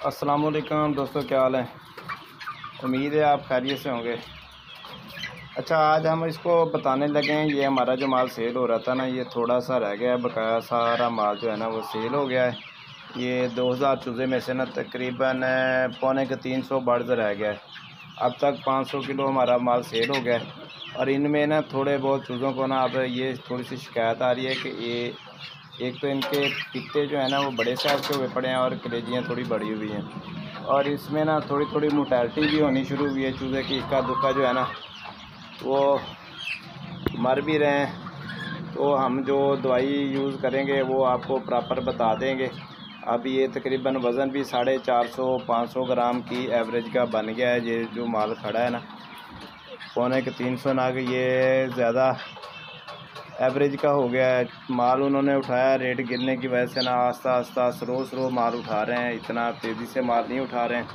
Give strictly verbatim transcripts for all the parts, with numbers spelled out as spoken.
अस्सलाम वालेकुम दोस्तों, क्या हाल है। उम्मीद है आप खैरियत से होंगे। अच्छा, आज हम इसको बताने लगे हैं। ये हमारा जो माल सेल हो रहा था ना, ये थोड़ा सा रह गया है, बकाया सारा माल जो है ना वो सेल हो गया है। ये दो हज़ार चूज़े में से ना तकरीबन पौने के तीन सौ बर्ड्स रह गया है। अब तक पाँच सौ किलो हमारा माल सेल हो गया है। और इनमें ना थोड़े बहुत चूज़ों को ना अब ये थोड़ी सी शिकायत आ रही है कि ये एक तो इनके पित्ते जो है ना वो बड़े साइज़ के हुए पड़े हैं और कलेजियाँ थोड़ी बड़ी हुई हैं। और इसमें ना थोड़ी थोड़ी मोर्टेलिटी भी होनी शुरू हुई है चूज़े की। इक्का दुक्का जो है ना वो मर भी रहे हैं। तो हम जो दवाई यूज़ करेंगे वो आपको प्रॉपर बता देंगे। अब ये तकरीबन वज़न भी साढ़े चार सौ पाँच सौ ग्राम की एवरेज का बन गया है। ये जो माल खड़ा है ना पौने के तीन सौ नाग, ये ज़्यादा एवरेज का हो गया है। माल उन्होंने उठाया, रेट गिरने की वजह से ना आस्ता आस्ता स्लो स्लो माल उठा रहे हैं, इतना तेज़ी से माल नहीं उठा रहे हैं।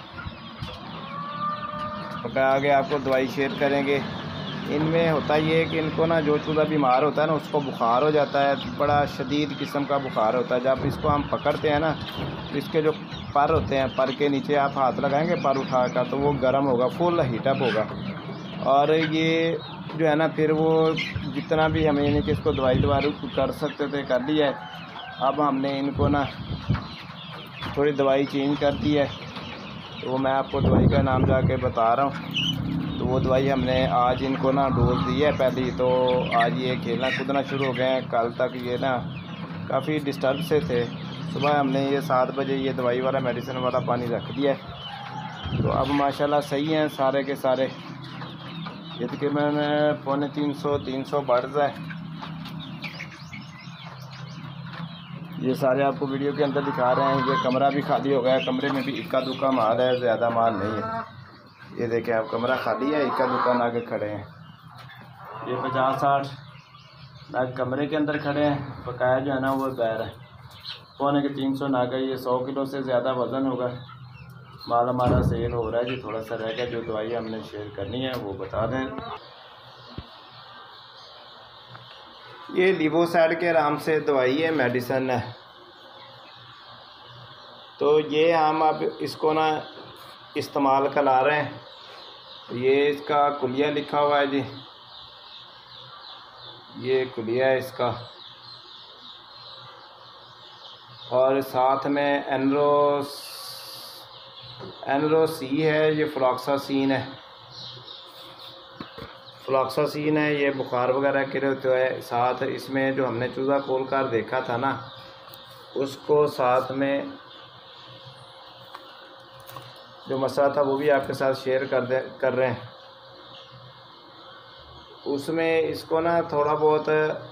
तो आगे आपको दवाई शेयर करेंगे। इनमें होता ये है कि इनको ना जो चूज़ा बीमार होता है ना उसको बुखार हो जाता है, बड़ा शदीद किस्म का बुखार होता है। जब इसको हम पकड़ते हैं ना तो इसके जो पर होते हैं, पर के नीचे आप हाथ लगाएंगे पर उठा कर तो वो गर्म होगा, फुल हीटअप होगा। और ये जो है ना फिर वो जितना भी हमें यानी कि इसको दवाई दवाई कर सकते थे कर लिया है। अब हमने इनको ना थोड़ी दवाई चेंज कर दी है, तो वो मैं आपको दवाई का नाम जाके बता रहा हूँ। तो वो दवाई हमने आज इनको ना डोज दी है पहली। तो आज ये खेलना कूदना शुरू हो गए हैं। कल तक ये ना काफ़ी डिस्टर्ब से थे। सुबह हमने ये सात बजे ये दवाई वाला मेडिसिन वाला पानी रख दिया है। तो अब माशाल्लाह सही हैं सारे के सारे। ये तकरीबन पौने तीन सौ तीन सौ बर्ड्स है। ये सारे आपको वीडियो के अंदर दिखा रहे हैं। ये कमरा भी खाली हो गया है, कमरे में भी इक्का दुक्का माल है, ज़्यादा माल नहीं है। ये देखें आप, कमरा खाली है, इक्का दुक्का नाग खड़े हैं। ये पचास साठ नाग कमरे के अंदर खड़े हैं, बकाया जो है ना वो गैर है। पौने के तीन सौ नाग है। ये सौ किलो से ज़्यादा वज़न होगा। माल हमारा सेल हो रहा है जी, थोड़ा सा रह गया। जो दवाई हमने शेयर करनी है वो बता दें। ये लिवोसाइड के नाम से दवाई है, मेडिसन है। तो ये हम अब इसको ना इस्तेमाल करा रहे हैं। ये इसका कुलिया लिखा हुआ है जी, ये कुलिया है इसका। और साथ में एनरोस एनरोसी है, ये फ्लॉक्सासिन है फ्लॉक्सासिन है। ये बुखार वगैरह के लिए होते है। साथ इसमें जो हमने चूज़ा खोल कर देखा था ना उसको साथ में जो मसला था वो भी आपके साथ शेयर कर दे कर रहे हैं। उसमें इसको ना थोड़ा बहुत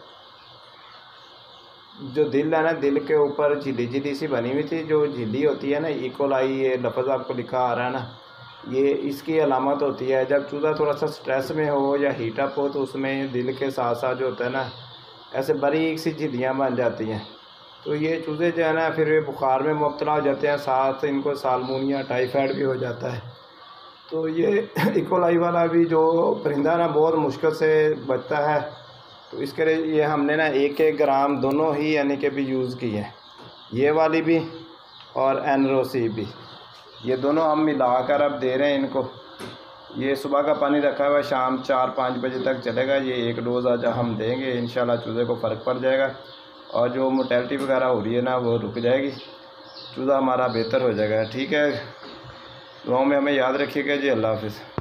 जो दिल है ना, दिल के ऊपर झिल्ली झिल्ली सी बनी हुई थी। जो झिल्ली होती है ना, इकोलाई, ये लफ्ज़ आपको लिखा आ रहा है ना, ये इसकी अलामत होती है। जब चूज़ा थोड़ा सा स्ट्रेस में हो या हीटअप हो तो उसमें दिल के साथ साथ जो होता है ना ऐसे बारीक सी झिल्लियाँ बन जाती हैं। तो ये चूज़े जो है ना फिर ये बुखार में मुब्तला हो जाते हैं, साथ इनको साल्मोनिया टाइफाइड भी हो जाता है। तो ये इकोलाई वाला भी जो परिंदा ना बहुत मुश्किल से बचता है। तो इसके लिए ये हमने ना एक एक ग्राम दोनों ही यानी कि भी यूज़ की है, ये वाली भी और एनरोसी भी। ये दोनों हम मिलाकर अब दे रहे हैं इनको। ये सुबह का पानी रखा हुआ है, शाम चार पाँच बजे तक चलेगा। ये एक डोज आज हम देंगे, इंशाल्लाह चूज़े को फ़र्क पड़ जाएगा और जो मोर्टेलिटी वगैरह हो रही है ना वो रुक जाएगी, चूज़ा हमारा बेहतर हो जाएगा। ठीक है, दुआओं में हमें याद रखिएगा जी। अल्लाह हाफ़िज़।